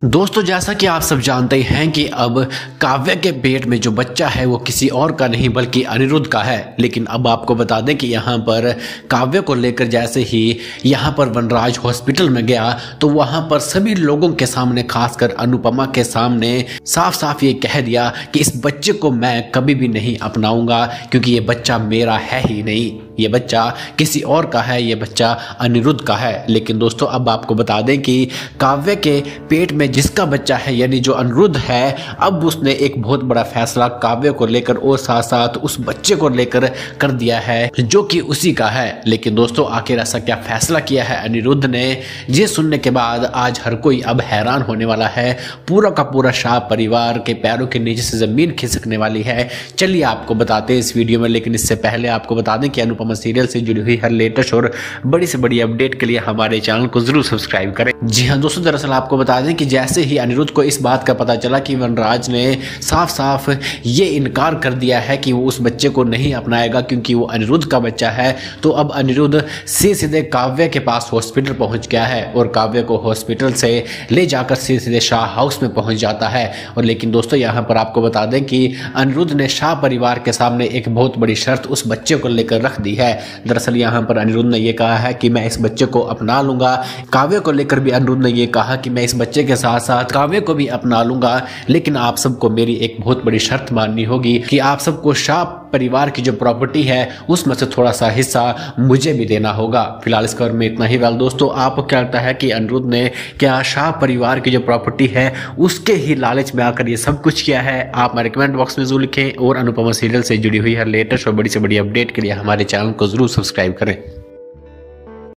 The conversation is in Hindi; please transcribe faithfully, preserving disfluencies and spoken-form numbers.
दोस्तों, जैसा कि आप सब जानते हैं कि अब काव्य के पेट में जो बच्चा है वो किसी और का नहीं बल्कि अनिरुद्ध का है। लेकिन अब आपको बता दें कि यहाँ पर काव्य को लेकर जैसे ही यहाँ पर वनराज हॉस्पिटल में गया तो वहाँ पर सभी लोगों के सामने, खासकर अनुपमा के सामने, साफ साफ ये कह दिया कि इस बच्चे को मैं कभी भी नहीं अपनाऊंगा क्योंकि ये बच्चा मेरा है ही नहीं, ये बच्चा किसी और का है, ये बच्चा अनिरुद्ध का है। लेकिन दोस्तों, अब आपको बता दें कि काव्य के पेट में जिसका बच्चा है यानी जो अनिरुद्ध है, अब उसने एक बहुत बड़ा फैसला काव्य को लेकर और साथ साथ उस बच्चे को लेकर कर दिया है जो कि उसी का है। लेकिन दोस्तों, आखिर ऐसा क्या फैसला किया है अनिरुद्ध ने, ये सुनने के बाद आज हर कोई अब हैरान होने वाला है। पूरा का पूरा शाह परिवार के पैरों के नीचे से जमीन खिसकने वाली है। चलिए आपको बताते हैं इस वीडियो में। लेकिन इससे पहले आपको बता दें कि अनुपमा सीरियल से जुड़ी हुई हर लेटेस्ट और बड़ी से बड़ी अपडेट के लिए हमारे चैनल को जरूर सब्सक्राइब करें। जी हाँ दोस्तों, दरअसल आपको बता दें कि जैसे ही अनिरुद्ध को इस बात का पता चला कि वनराज ने साफ साफ ये इनकार कर दिया है कि वो उस बच्चे को नहीं अपनाएगा क्योंकि वो अनिरुद्ध का बच्चा है, तो अब अनिरुद्ध सीधे सीधे काव्य के पास हॉस्पिटल पहुंच गया है और काव्य को हॉस्पिटल से ले जाकर सीधे सीधे शाह हाउस में पहुंच जाता है। और लेकिन दोस्तों, यहाँ पर आपको बता दें कि अनिरुद्ध ने शाह परिवार के सामने एक बहुत बड़ी शर्त उस बच्चे को लेकर रख दी है। दरअसल यहाँ पर अनिरुद्ध ने यह कहा है कि मैं इस बच्चे को अपना लूंगा। काव्य को लेकर भी अनिरुद्ध ने यह कहा कि मैं इस बच्चे के साथ साथ काव्य को भी अपना लूंगा, लेकिन आप सबको मेरी एक बहुत बड़ी शर्त माननी होगी कि आप सबको शाह परिवार की जो प्रॉपर्टी है उसमें से थोड़ा सा हिस्सा मुझे भी देना होगा। फिलहाल इस खबर में इतना ही। वेल दोस्तों, आपको क्या लगता है कि अनिरुद्ध ने क्या शाह परिवार की जो प्रॉपर्टी है उसके ही लालच में आकर ये सब कुछ किया है? आप हमारे कमेंट बॉक्स में जरूर लिखें और अनुपमा सीरियल से जुड़ी हुई हर लेटेस्ट और बड़ी से बड़ी अपडेट के लिए हमारे चैनल को जरूर सब्सक्राइब करें।